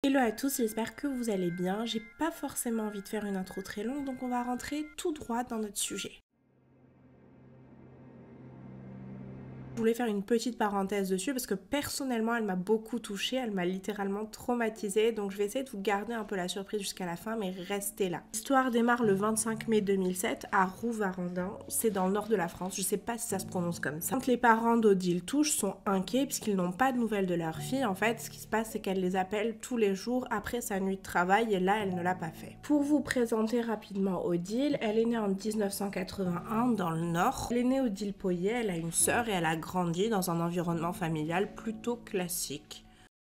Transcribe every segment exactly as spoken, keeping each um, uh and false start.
Hello à tous, j'espère que vous allez bien. J'ai pas forcément envie de faire une intro très longue, donc on va rentrer tout droit dans notre sujet. Je voulais faire une petite parenthèse dessus parce que personnellement elle m'a beaucoup touchée, elle m'a littéralement traumatisée, donc je vais essayer de vous garder un peu la surprise jusqu'à la fin, mais restez là. L'histoire démarre le vingt-cinq mai deux mille sept à Rouvarandin, c'est dans le nord de la France, je sais pas si ça se prononce comme ça. Quand les parents d'Odile Touche sont inquiets puisqu'ils n'ont pas de nouvelles de leur fille, en fait ce qui se passe c'est qu'elle les appelle tous les jours après sa nuit de travail et là elle ne l'a pas fait. Pour vous présenter rapidement Odile, elle est née en mille neuf cent quatre-vingt-un dans le nord. Elle est née Odile Poyet, elle a une sœur et elle a grandi dans un environnement familial plutôt classique.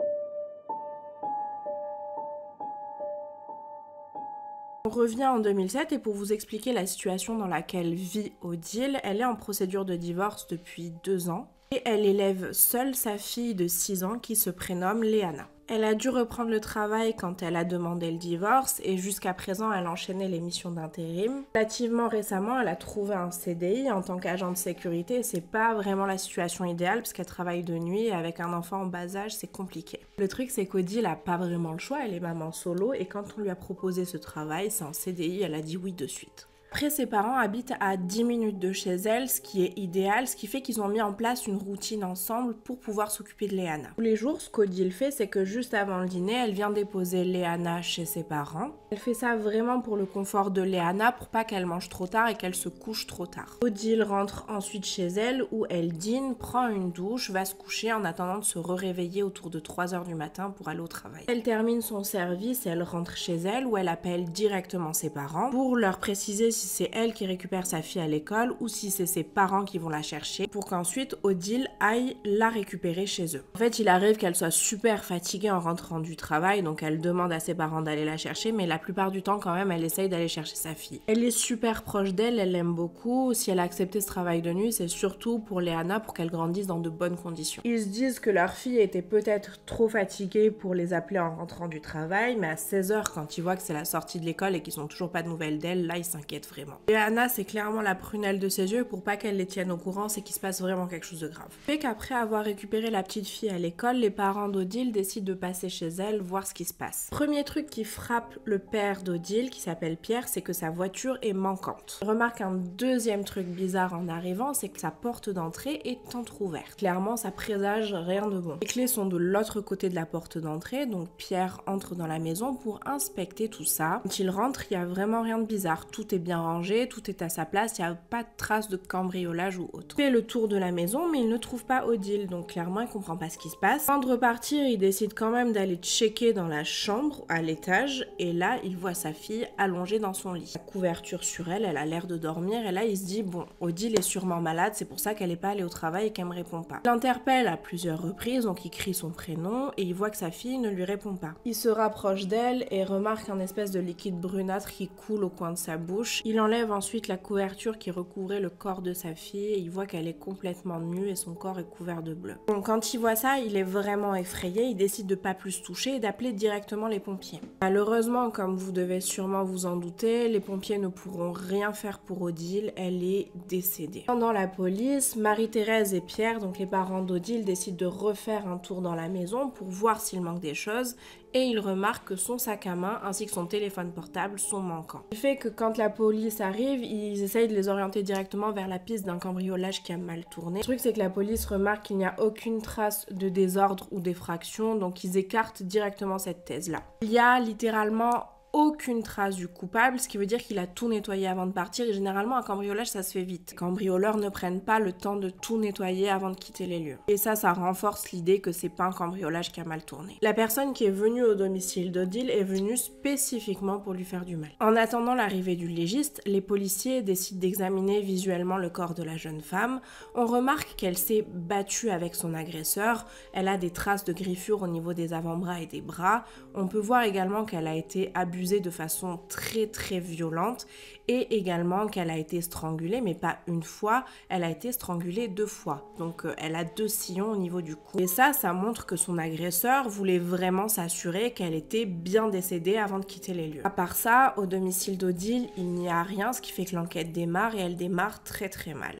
On revient en deux mille sept et pour vous expliquer la situation dans laquelle vit Odile, elle est en procédure de divorce depuis deux ans et elle élève seule sa fille de six ans qui se prénomme Léana. Elle a dû reprendre le travail quand elle a demandé le divorce et jusqu'à présent elle enchaînait les missions d'intérim. Relativement récemment, elle a trouvé un C D I en tant qu'agent de sécurité et c'est pas vraiment la situation idéale parce qu'elle travaille de nuit et avec un enfant en bas âge c'est compliqué. Le truc c'est qu'Odile a pas vraiment le choix, elle est maman solo et quand on lui a proposé ce travail, c'est un C D I, elle a dit oui de suite. Après, ses parents habitent à dix minutes de chez elle, ce qui est idéal, ce qui fait qu'ils ont mis en place une routine ensemble pour pouvoir s'occuper de Léana. Tous les jours, ce qu'Odile fait, c'est que juste avant le dîner, elle vient déposer Léana chez ses parents. Elle fait ça vraiment pour le confort de Léana, pour pas qu'elle mange trop tard et qu'elle se couche trop tard. Odile rentre ensuite chez elle, où elle dîne, prend une douche, va se coucher en attendant de se réveiller autour de trois heures du matin pour aller au travail. Elle termine son service, elle rentre chez elle, où elle appelle directement ses parents pour leur préciser si c'est elle qui récupère sa fille à l'école ou si c'est ses parents qui vont la chercher pour qu'ensuite Odile aille la récupérer chez eux. En fait, il arrive qu'elle soit super fatiguée en rentrant du travail, donc elle demande à ses parents d'aller la chercher, mais la plupart du temps quand même, elle essaye d'aller chercher sa fille. Elle est super proche d'elle, elle l'aime beaucoup. Si elle a accepté ce travail de nuit, c'est surtout pour Léana, pour qu'elle grandisse dans de bonnes conditions. Ils se disent que leur fille était peut-être trop fatiguée pour les appeler en rentrant du travail, mais à seize heures, quand ils voient que c'est la sortie de l'école et qu'ils n'ont toujours pas de nouvelles d'elle, là, ils s'inquiètent vraiment. Léana, c'est clairement la prunelle de ses yeux, pour pas qu'elle les tienne au courant, c'est qu'il se passe vraiment quelque chose de grave. Fait qu'après avoir récupéré la petite fille à l'école, les parents d'Odile décident de passer chez elle, voir ce qui se passe. Premier truc qui frappe le père d'Odile, qui s'appelle Pierre, c'est que sa voiture est manquante. On remarque un deuxième truc bizarre en arrivant, c'est que sa porte d'entrée est entrouverte. Clairement, ça présage rien de bon. Les clés sont de l'autre côté de la porte d'entrée, donc Pierre entre dans la maison pour inspecter tout ça. Quand il rentre, il y a vraiment rien de bizarre. Tout est bien rangé, tout est à sa place, il n'y a pas de traces de cambriolage ou autre. Il fait le tour de la maison, mais il ne trouve pas Odile, donc clairement il comprend pas ce qui se passe. Avant de repartir, il décide quand même d'aller checker dans la chambre, à l'étage, et là il voit sa fille allongée dans son lit. La couverture sur elle, elle a l'air de dormir, et là il se dit bon, Odile est sûrement malade, c'est pour ça qu'elle n'est pas allée au travail et qu'elle me répond pas. Il l'interpelle à plusieurs reprises, donc il crie son prénom, et il voit que sa fille ne lui répond pas. Il se rapproche d'elle et remarque un espèce de liquide brunâtre qui coule au coin de sa bouche. Il enlève ensuite la couverture qui recouvrait le corps de sa fille et il voit qu'elle est complètement nue et son corps est couvert de bleu. Donc quand il voit ça, il est vraiment effrayé, il décide de pas plus toucher et d'appeler directement les pompiers. Malheureusement, comme vous devez sûrement vous en douter, les pompiers ne pourront rien faire pour Odile, elle est décédée. Pendant la police, Marie-Thérèse et Pierre, donc les parents d'Odile, décident de refaire un tour dans la maison pour voir s'il manque des choses et ils remarquent que son sac à main ainsi que son téléphone portable sont manquants. Ce qui fait que quand la police arrive, ils essayent de les orienter directement vers la piste d'un cambriolage qui a mal tourné. Le truc c'est que la police remarque qu'il n'y a aucune trace de désordre ou d'effraction, donc ils écartent directement cette thèse-là. Il y a littéralement aucune trace du coupable, ce qui veut dire qu'il a tout nettoyé avant de partir et généralement un cambriolage ça se fait vite. Les cambrioleurs ne prennent pas le temps de tout nettoyer avant de quitter les lieux. Et ça, ça renforce l'idée que c'est pas un cambriolage qui a mal tourné. La personne qui est venue au domicile d'Odile est venue spécifiquement pour lui faire du mal. En attendant l'arrivée du légiste, les policiers décident d'examiner visuellement le corps de la jeune femme. On remarque qu'elle s'est battue avec son agresseur, elle a des traces de griffures au niveau des avant-bras et des bras. On peut voir également qu'elle a été abusée de façon très très violente et également qu'elle a été strangulée, mais pas une fois, elle a été strangulée deux fois. Donc euh, elle a deux sillons au niveau du cou. Et ça, ça montre que son agresseur voulait vraiment s'assurer qu'elle était bien décédée avant de quitter les lieux. À part ça, au domicile d'Odile, il n'y a rien, ce qui fait que l'enquête démarre et elle démarre très très mal.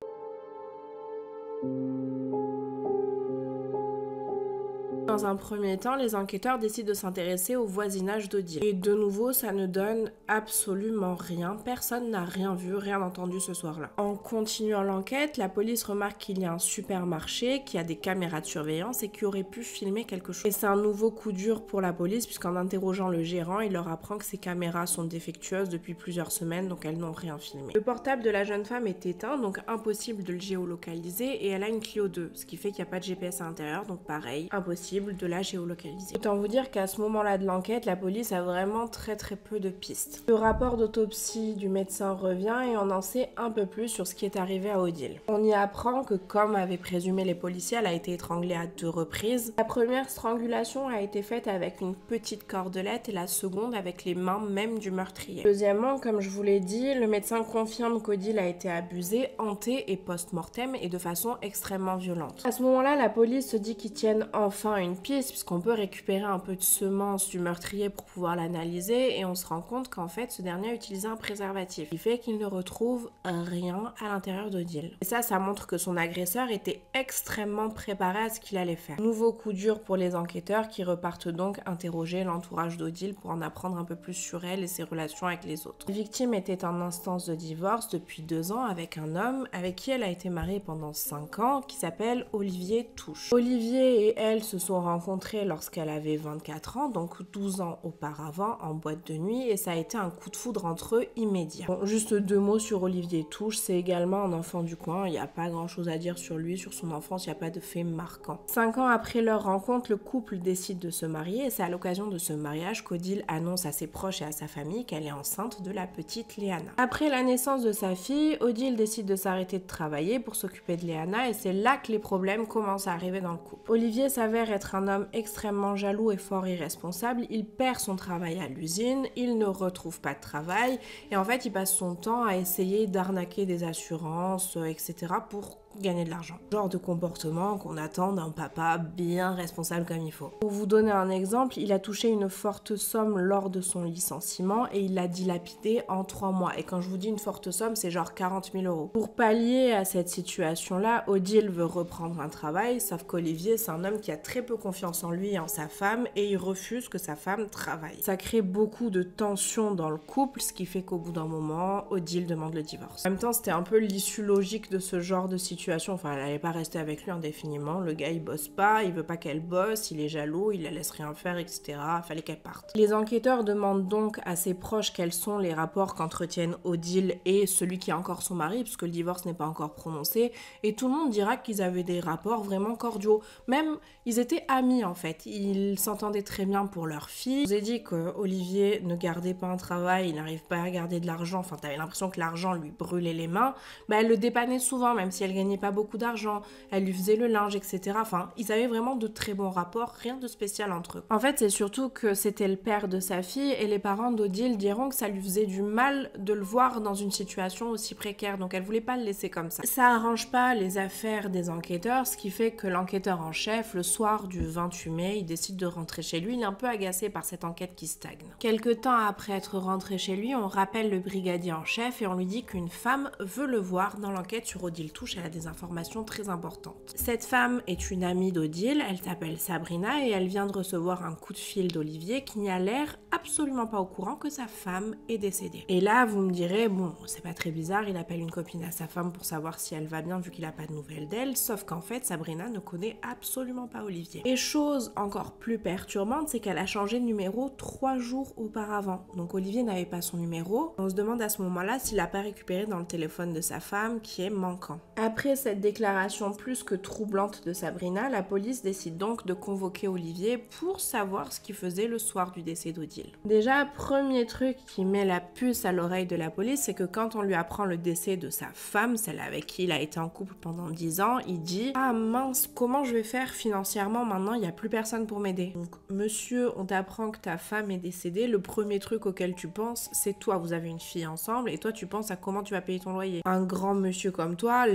Dans un premier temps, les enquêteurs décident de s'intéresser au voisinage d'Odile. Et de nouveau, ça ne donne absolument rien. Personne n'a rien vu, rien entendu ce soir-là. En continuant l'enquête, la police remarque qu'il y a un supermarché qui a des caméras de surveillance et qui aurait pu filmer quelque chose. Et c'est un nouveau coup dur pour la police puisqu'en interrogeant le gérant, il leur apprend que ces caméras sont défectueuses depuis plusieurs semaines, donc elles n'ont rien filmé. Le portable de la jeune femme est éteint, donc impossible de le géolocaliser, et elle a une Clio deux, ce qui fait qu'il n'y a pas de G P S à l'intérieur, donc pareil, impossible de la géolocaliser. Autant vous dire qu'à ce moment-là de l'enquête, la police a vraiment très très peu de pistes. Le rapport d'autopsie du médecin revient et on en sait un peu plus sur ce qui est arrivé à Odile. On y apprend que, comme avaient présumé les policiers, elle a été étranglée à deux reprises. La première strangulation a été faite avec une petite cordelette et la seconde avec les mains même du meurtrier. Deuxièmement, comme je vous l'ai dit, le médecin confirme qu'Odile a été abusée, hantée et post-mortem et de façon extrêmement violente. À ce moment-là, la police se dit qu'ils tiennent enfin une piste puisqu'on peut récupérer un peu de semences du meurtrier pour pouvoir l'analyser et on se rend compte qu'en fait ce dernier a utilisé un préservatif, ce qui fait qu'il ne retrouve rien à l'intérieur d'Odile. Et ça, ça montre que son agresseur était extrêmement préparé à ce qu'il allait faire. Nouveau coup dur pour les enquêteurs qui repartent donc interroger l'entourage d'Odile pour en apprendre un peu plus sur elle et ses relations avec les autres. La victime était en instance de divorce depuis deux ans avec un homme avec qui elle a été mariée pendant cinq ans qui s'appelle Olivier Touche. Olivier et elle se sont rencontrés lorsqu'elle avait vingt-quatre ans, donc douze ans auparavant en boîte de nuit, et ça a été un coup de foudre entre eux immédiat. Bon, juste deux mots sur Olivier Touche, c'est également un enfant du coin, il n'y a pas grand chose à dire sur lui, sur son enfance, il n'y a pas de fait marquant. Cinq ans après leur rencontre, le couple décide de se marier et c'est à l'occasion de ce mariage qu'Odile annonce à ses proches et à sa famille qu'elle est enceinte de la petite Léana. Après la naissance de sa fille, Odile décide de s'arrêter de travailler pour s'occuper de Léana et c'est là que les problèmes commencent à arriver dans le couple. Olivier s'avère être un homme extrêmement jaloux et fort irresponsable, il perd son travail à l'usine, il ne retrouve pas de travail et en fait il passe son temps à essayer d'arnaquer des assurances, et cetera pour gagner de l'argent. Genre de comportement qu'on attend d'un papa bien responsable comme il faut. Pour vous donner un exemple, il a touché une forte somme lors de son licenciement et il l'a dilapidé en trois mois. Et quand je vous dis une forte somme, c'est genre quarante mille euros. Pour pallier à cette situation-là, Odile veut reprendre un travail, sauf qu'Olivier, c'est un homme qui a très peu confiance en lui et en sa femme et il refuse que sa femme travaille. Ça crée beaucoup de tensions dans le couple, ce qui fait qu'au bout d'un moment, Odile demande le divorce. En même temps, c'était un peu l'issue logique de ce genre de situation. Enfin, elle n'allait pas rester avec lui indéfiniment. Le gars, il bosse pas, il veut pas qu'elle bosse, il est jaloux, il la laisse rien faire, et cetera. Fallait qu'elle parte. Les enquêteurs demandent donc à ses proches quels sont les rapports qu'entretiennent Odile et celui qui est encore son mari, puisque le divorce n'est pas encore prononcé. Et tout le monde dira qu'ils avaient des rapports vraiment cordiaux. Même, ils étaient amis en fait. Ils s'entendaient très bien pour leur fille. Je vous ai dit que Olivier ne gardait pas un travail, il n'arrive pas à garder de l'argent. Enfin, t'avais l'impression que l'argent lui brûlait les mains. Bah, elle le dépannait souvent, même si elle gagnait pas beaucoup d'argent, elle lui faisait le linge, et cetera. Enfin, ils avaient vraiment de très bons rapports, rien de spécial entre eux. En fait, c'est surtout que c'était le père de sa fille et les parents d'Odile diront que ça lui faisait du mal de le voir dans une situation aussi précaire, donc elle voulait pas le laisser comme ça. Ça arrange pas les affaires des enquêteurs, ce qui fait que l'enquêteur en chef, le soir du vingt-huit mai, il décide de rentrer chez lui, il est un peu agacé par cette enquête qui stagne. Quelque temps après être rentré chez lui, on rappelle le brigadier en chef et on lui dit qu'une femme veut le voir dans l'enquête sur Odile Touche, elle a des informations très importantes. Cette femme est une amie d'Odile, elle s'appelle Sabrina et elle vient de recevoir un coup de fil d'Olivier qui n'y a l'air absolument pas au courant que sa femme est décédée. Et là, vous me direz, bon, c'est pas très bizarre, il appelle une copine à sa femme pour savoir si elle va bien vu qu'il a pas de nouvelles d'elle, sauf qu'en fait, Sabrina ne connaît absolument pas Olivier. Et chose encore plus perturbante, c'est qu'elle a changé de numéro trois jours auparavant. Donc Olivier n'avait pas son numéro. On se demande à ce moment-là s'il l'a pas récupéré dans le téléphone de sa femme qui est manquant. Après cette déclaration plus que troublante de Sabrina, la police décide donc de convoquer Olivier pour savoir ce qu'il faisait le soir du décès d'Odile. Déjà, premier truc qui met la puce à l'oreille de la police, c'est que quand on lui apprend le décès de sa femme, celle avec qui il a été en couple pendant dix ans, il dit « Ah mince, comment je vais faire financièrement maintenant, il n'y a plus personne pour m'aider. » Donc, monsieur, on t'apprend que ta femme est décédée, le premier truc auquel tu penses, c'est toi, vous avez une fille ensemble, et toi tu penses à comment tu vas payer ton loyer. Un grand monsieur comme toi, lève-toi,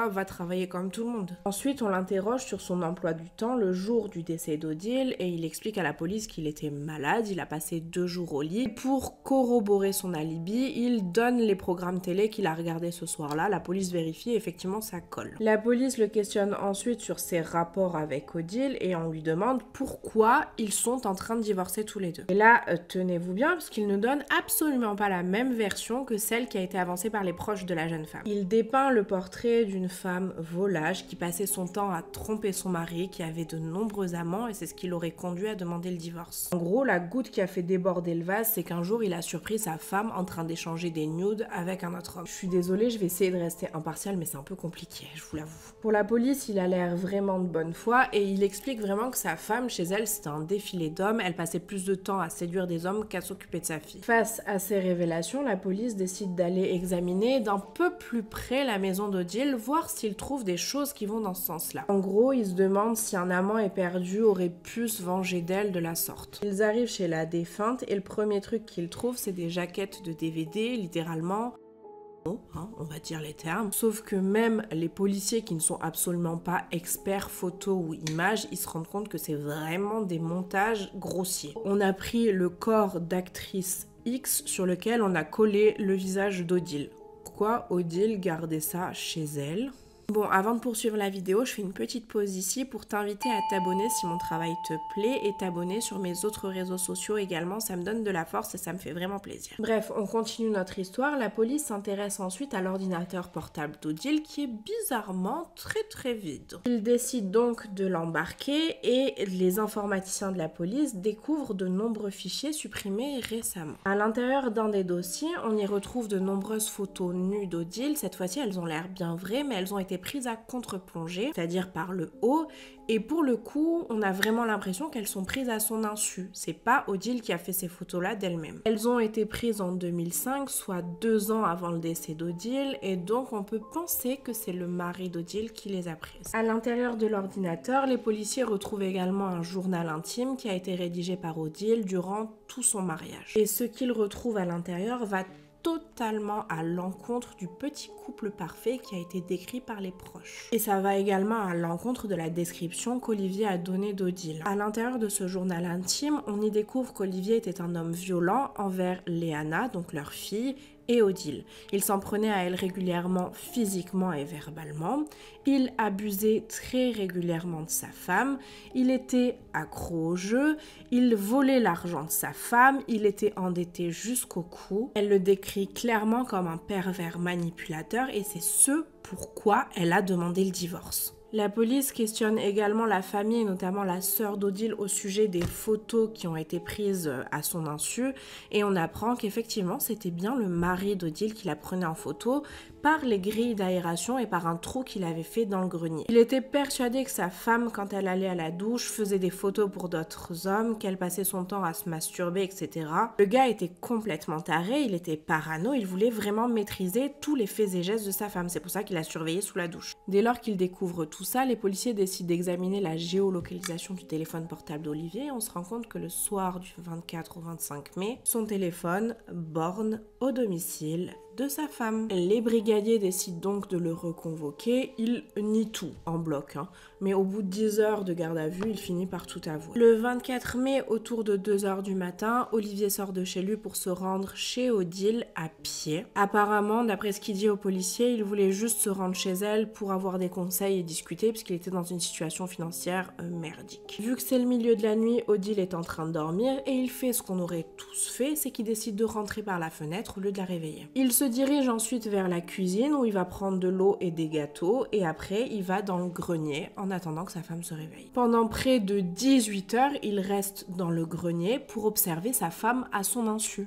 toi, va travailler comme tout le monde. Ensuite, on l'interroge sur son emploi du temps le jour du décès d'Odile et il explique à la police qu'il était malade, il a passé deux jours au lit. Pour corroborer son alibi, il donne les programmes télé qu'il a regardés ce soir-là. La police vérifie et effectivement ça colle. La police le questionne ensuite sur ses rapports avec Odile et on lui demande pourquoi ils sont en train de divorcer tous les deux. Et là, euh, tenez-vous bien, parce qu'il ne donne absolument pas la même version que celle qui a été avancée par les proches de la jeune femme. Il dépeint le portrait d'une femme volage qui passait son temps à tromper son mari, qui avait de nombreux amants et c'est ce qui l'aurait conduit à demander le divorce. En gros, la goutte qui a fait déborder le vase, c'est qu'un jour il a surpris sa femme en train d'échanger des nudes avec un autre homme. Je suis désolée, je vais essayer de rester impartial, mais c'est un peu compliqué, je vous l'avoue. Pour la police, il a l'air vraiment de bonne foi et il explique vraiment que sa femme, chez elle, c'était un défilé d'hommes, elle passait plus de temps à séduire des hommes qu'à s'occuper de sa fille. Face à ces révélations, la police décide d'aller examiner d'un peu plus près la maison d'Odile, voir s'il trouve des choses qui vont dans ce sens-là. En gros, il se demande si un amant éperdu aurait pu se venger d'elle de la sorte. Ils arrivent chez la défunte et le premier truc qu'ils trouvent, c'est des jaquettes de D V D, littéralement. Hein, on va dire les termes. Sauf que même les policiers qui ne sont absolument pas experts photo ou images, ils se rendent compte que c'est vraiment des montages grossiers. On a pris le corps d'actrice X sur lequel on a collé le visage d'Odile. Pourquoi Odile gardait ça chez elle ? Bon, avant de poursuivre la vidéo, je fais une petite pause ici pour t'inviter à t'abonner si mon travail te plaît et t'abonner sur mes autres réseaux sociaux également, ça me donne de la force et ça me fait vraiment plaisir. Bref, on continue notre histoire. La police s'intéresse ensuite à l'ordinateur portable d'Odile qui est bizarrement très très vide. Ils décident donc de l'embarquer et les informaticiens de la police découvrent de nombreux fichiers supprimés récemment. À l'intérieur d'un des dossiers, on y retrouve de nombreuses photos nues d'Odile. Cette fois-ci, elles ont l'air bien vraies, mais elles ont été prises à contre-plongée, c'est-à-dire par le haut, et pour le coup, on a vraiment l'impression qu'elles sont prises à son insu. C'est pas Odile qui a fait ces photos-là d'elle-même. Elles ont été prises en deux mille cinq, soit deux ans avant le décès d'Odile, et donc on peut penser que c'est le mari d'Odile qui les a prises. À l'intérieur de l'ordinateur, les policiers retrouvent également un journal intime qui a été rédigé par Odile durant tout son mariage. Et ce qu'ils retrouvent à l'intérieur va totalement à l'encontre du petit couple parfait qui a été décrit par les proches. Et ça va également à l'encontre de la description qu'Olivier a donnée d'Odile. À l'intérieur de ce journal intime, on y découvre qu'Olivier était un homme violent envers Léana, donc leur fille, et Odile. Il s'en prenait à elle régulièrement physiquement et verbalement. Il abusait très régulièrement de sa femme. Il était accro au jeu. Il volait l'argent de sa femme. Il était endetté jusqu'au cou. Elle le décrit clairement comme un pervers manipulateur et c'est ce pourquoi elle a demandé le divorce. La police questionne également la famille, notamment la sœur d'Odile, au sujet des photos qui ont été prises à son insu et on apprend qu'effectivement c'était bien le mari d'Odile qui la prenait en photo par les grilles d'aération et par un trou qu'il avait fait dans le grenier. Il était persuadé que sa femme, quand elle allait à la douche, faisait des photos pour d'autres hommes, qu'elle passait son temps à se masturber, et cetera. Le gars était complètement taré, il était parano, il voulait vraiment maîtriser tous les faits et gestes de sa femme. C'est pour ça qu'il a surveillé sous la douche. Dès lors qu'il découvre tout ça, les policiers décident d'examiner la géolocalisation du téléphone portable d'Olivier et on se rend compte que le soir du vingt-quatre au vingt-cinq mai, son téléphone borne au domicile de sa femme. Les brigadiers décident donc de le reconvoquer. Il nie tout en bloc, hein. Mais au bout de dix heures de garde à vue, il finit par tout avouer. Le vingt-quatre mai, autour de deux heures du matin, Olivier sort de chez lui pour se rendre chez Odile à pied. Apparemment, d'après ce qu'il dit aux policiers, il voulait juste se rendre chez elle pour avoir des conseils et discuter puisqu'il était dans une situation financière euh, merdique. Vu que c'est le milieu de la nuit, Odile est en train de dormir et il fait ce qu'on aurait tous fait, c'est qu'il décide de rentrer par la fenêtre au lieu de la réveiller. Il se dirige ensuite vers la cuisine où il va prendre de l'eau et des gâteaux et après il va dans le grenier en attendant que sa femme se réveille. Pendant près de dix-huit heures, il reste dans le grenier pour observer sa femme à son insu.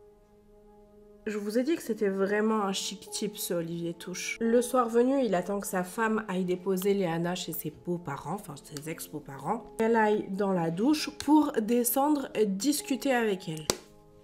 Je vous ai dit que c'était vraiment un chic type ce Olivier Touche. Le soir venu, il attend que sa femme aille déposer Léana chez ses beaux-parents, enfin ses ex-beaux-parents. Elle aille dans la douche pour descendre discuter avec elle.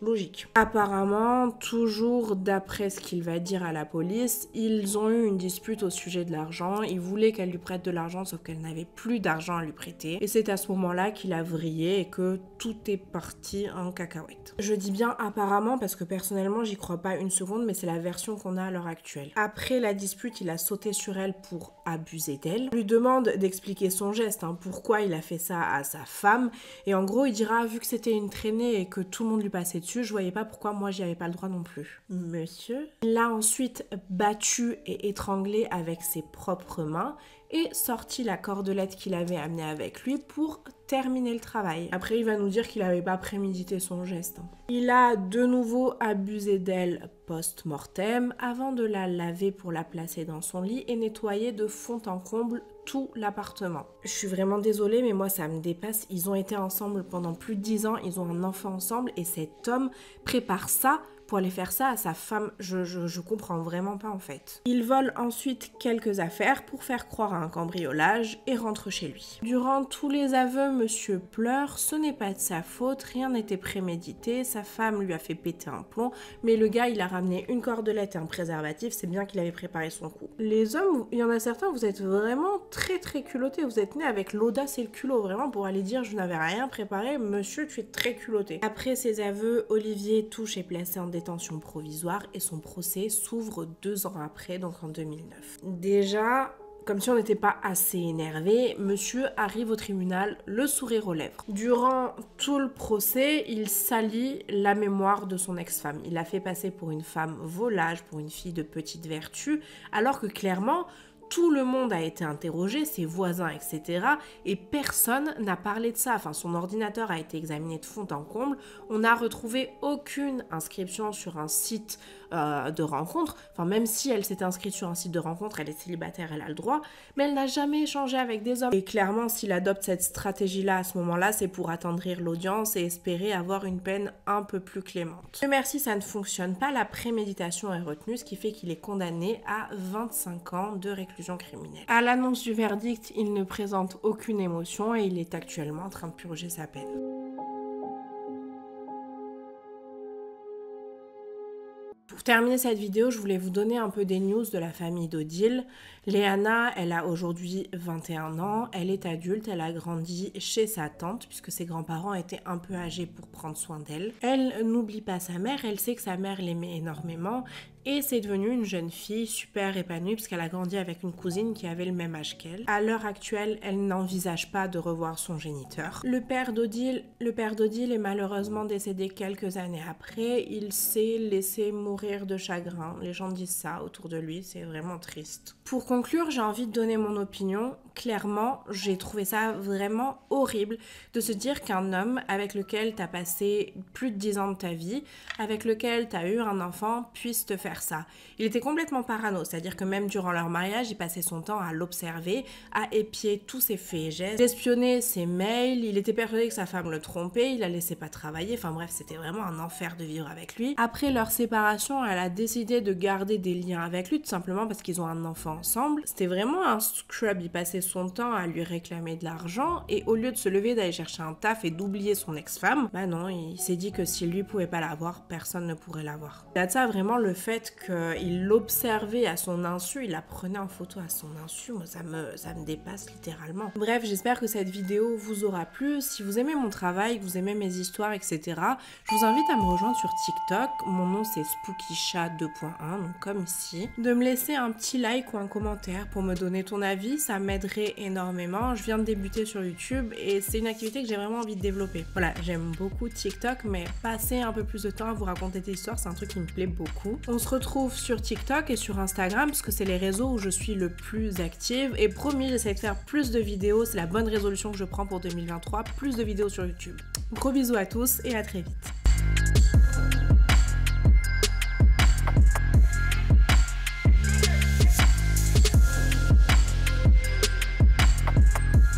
logique. Apparemment, toujours d'après ce qu'il va dire à la police, ils ont eu une dispute au sujet de l'argent. Il voulait qu'elle lui prête de l'argent, sauf qu'elle n'avait plus d'argent à lui prêter. Et c'est à ce moment-là qu'il a vrillé et que tout est parti en cacahuète. Je dis bien apparemment parce que personnellement, j'y crois pas une seconde, mais c'est la version qu'on a à l'heure actuelle. Après la dispute, il a sauté sur elle pour abuser d'elle. Il lui demande d'expliquer son geste, hein, pourquoi il a fait ça à sa femme. Et en gros, il dira, vu que c'était une traînée et que tout le monde lui passait dessus, je voyais pas pourquoi moi j'y avais pas le droit non plus. Monsieur. Il l'a ensuite battu et étranglé avec ses propres mains et sorti la cordelette qu'il avait amenée avec lui pour terminer le travail. Après, il va nous dire qu'il n'avait pas prémédité son geste. Il a de nouveau abusé d'elle post-mortem avant de la laver pour la placer dans son lit et nettoyer de fond en comble tout l'appartement. Je suis vraiment désolée, mais moi ça me dépasse. Ils ont été ensemble pendant plus de dix ans, ils ont un enfant ensemble et cet homme prépare ça pour aller faire ça à sa femme. Je, je, je comprends vraiment pas en fait. Il vole ensuite quelques affaires pour faire croire à un cambriolage et rentre chez lui. Durant tous les aveux, monsieur pleure, ce n'est pas de sa faute, rien n'était prémédité, sa femme lui a fait péter un plomb, mais le gars il a ramené une cordelette et un préservatif, c'est bien qu'il avait préparé son coup. Les hommes, il y en a certains, vous êtes vraiment très très culottés, vous êtes nés avec l'audace et le culot, vraiment pour aller dire je n'avais rien préparé, monsieur tu es très culotté. Après ses aveux, Olivier Touche est placé en détention provisoire et son procès s'ouvre deux ans après, donc en deux mille neuf. Déjà, comme si on n'était pas assez énervé, monsieur arrive au tribunal, le sourire aux lèvres. Durant tout le procès, il salit la mémoire de son ex-femme. Il l'a fait passer pour une femme volage, pour une fille de petite vertu, alors que clairement, tout le monde a été interrogé, ses voisins, et cetera. Et personne n'a parlé de ça. Enfin, son ordinateur a été examiné de fond en comble. On n'a retrouvé aucune inscription sur un site euh, de rencontre. Enfin, même si elle s'était inscrite sur un site de rencontre, elle est célibataire, elle a le droit. Mais elle n'a jamais échangé avec des hommes. Et clairement, s'il adopte cette stratégie-là à ce moment-là, c'est pour attendrir l'audience et espérer avoir une peine un peu plus clémente. Mais merci, ça ne fonctionne pas. La préméditation est retenue, ce qui fait qu'il est condamné à vingt-cinq ans de réclusion criminelle. À l'annonce du verdict, il ne présente aucune émotion et il est actuellement en train de purger sa peine. Pour terminer cette vidéo, je voulais vous donner un peu des news de la famille d'Odile. Léana, elle a aujourd'hui vingt et un ans, elle est adulte, elle a grandi chez sa tante puisque ses grands-parents étaient un peu âgés pour prendre soin d'elle. Elle n'oublie pas sa mère, elle sait que sa mère l'aimait énormément et c'est devenu une jeune fille super épanouie puisqu'elle a grandi avec une cousine qui avait le même âge qu'elle. À l'heure actuelle, elle n'envisage pas de revoir son géniteur. Le père d'Odile, le père d'Odile est malheureusement décédé quelques années après. Il s'est laissé mourir de chagrin. Les gens disent ça autour de lui, c'est vraiment triste. Pour conclure, j'ai envie de donner mon opinion. Clairement, j'ai trouvé ça vraiment horrible de se dire qu'un homme avec lequel tu as passé plus de dix ans de ta vie, avec lequel tu as eu un enfant, puisse te faire ça. Il était complètement parano, c'est-à-dire que même durant leur mariage, il passait son temps à l'observer, à épier tous ses faits et gestes, d'espionner ses mails, il était persuadé que sa femme le trompait, il la laissait pas travailler, enfin bref, c'était vraiment un enfer de vivre avec lui. Après leur séparation, elle a décidé de garder des liens avec lui, tout simplement parce qu'ils ont un enfant ensemble. C'était vraiment un scrub, il passait son temps à lui réclamer de l'argent et au lieu de se lever d'aller chercher un taf et d'oublier son ex-femme, bah non, il s'est dit que si lui pouvait pas l'avoir, personne ne pourrait l'avoir. Il y a de ça vraiment le fait qu'il l'observait à son insu, il la prenait en photo à son insu, moi ça me, ça me dépasse littéralement. Bref, j'espère que cette vidéo vous aura plu. Si vous aimez mon travail, que vous aimez mes histoires, et cetera, je vous invite à me rejoindre sur TikTok. Mon nom c'est SpookyChat deux point un, donc comme ici. De me laisser un petit like ou un commentaire pour me donner ton avis, ça m'aiderait énormément. Je viens de débuter sur YouTube et c'est une activité que j'ai vraiment envie de développer. Voilà, j'aime beaucoup TikTok, mais passer un peu plus de temps à vous raconter des histoires, c'est un truc qui me plaît beaucoup. On se retrouve sur TikTok et sur Instagram parce que c'est les réseaux où je suis le plus active et promis, j'essaie de faire plus de vidéos, c'est la bonne résolution que je prends pour deux mille vingt-trois, plus de vidéos sur YouTube. Gros bisous à tous et à très vite.